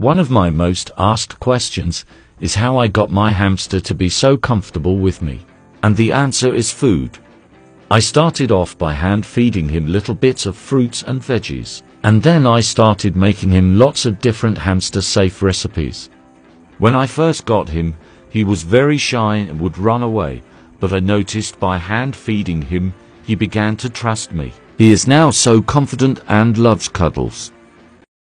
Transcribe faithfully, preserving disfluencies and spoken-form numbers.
One of my most asked questions is how I got my hamster to be so comfortable with me. And the answer is food. I started off by hand feeding him little bits of fruits and veggies, and then I started making him lots of different hamster-safe recipes. When I first got him, he was very shy and would run away, but I noticed by hand feeding him, he began to trust me. He is now so confident and loves cuddles.